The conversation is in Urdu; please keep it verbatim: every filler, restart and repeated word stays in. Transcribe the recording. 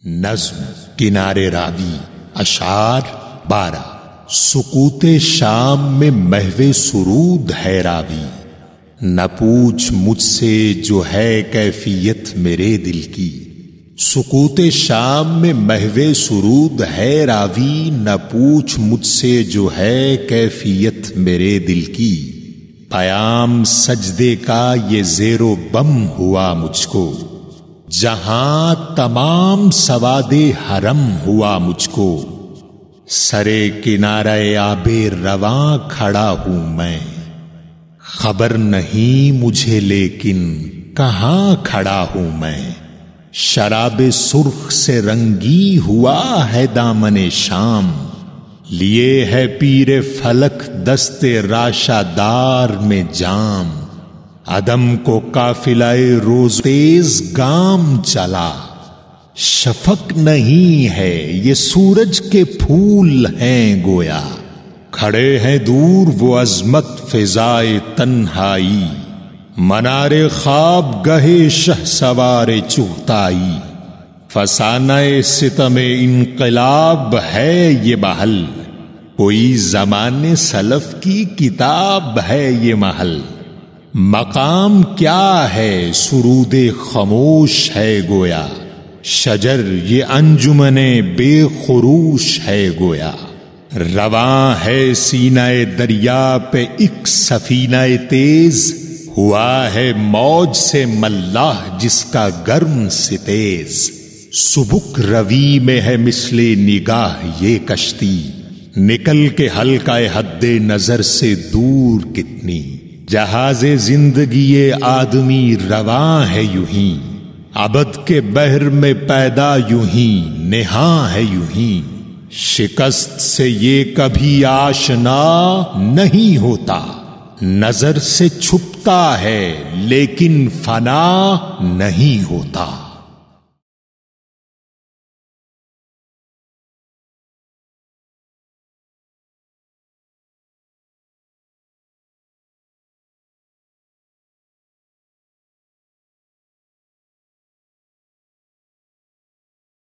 نظم کنارے راوی اشعار بارہ۔ سکوت شام میں محو سرود ہے راوی، نہ پوچھ مجھ سے جو ہے کیفیت میرے دل کی۔ سکوت شام میں محو سرود ہے راوی، نہ پوچھ مجھ سے جو ہے کیفیت میرے دل کی۔ پیام سجدے کا یہ زیر و بم ہوا مجھ کو، جہاں تمام سواد حرم ہوا مجھ کو۔ سرے کنارہ آب رواں کھڑا ہوں میں، خبر نہیں مجھے لیکن کہاں کھڑا ہوں میں۔ شراب سرخ سے رنگی ہوا ہے دامن شام، لیے ہے پیر فلک دست راشا دار میں جام۔ عدم کو قافلہ روز تیز گام چلا، شفق نہیں ہے یہ سورج کے پھول ہیں گویا۔ کھڑے ہیں دور وہ عظمت فضائے تنہائی، منار خواب گہے شہ سوار چغتائی۔ فسانہ ستم انقلاب ہے یہ محل، کوئی زمانے سلف کی کتاب ہے یہ محل۔ مقام کیا ہے سرود خاموش ہے گویا، شجر یہ انجمن بے خروش ہے گویا۔ رواں ہے سینہ دریا پہ ایک سفینہ تیز، ہوا ہے موج سے ملاح جس کا گرم سے تیز۔ سبک روی میں ہے مثل نگاہ یہ کشتی، نکل کے حلقہ حد نظر سے دور کتنی۔ جہاز زندگی آدمی رواں ہے یوں ہی، ابد کے بحر میں پیدا یوں ہی، نہاں ہے یوں ہی۔ شکست سے یہ کبھی آشنا نہیں ہوتا، نظر سے چھپتا ہے لیکن فنا نہیں ہوتا۔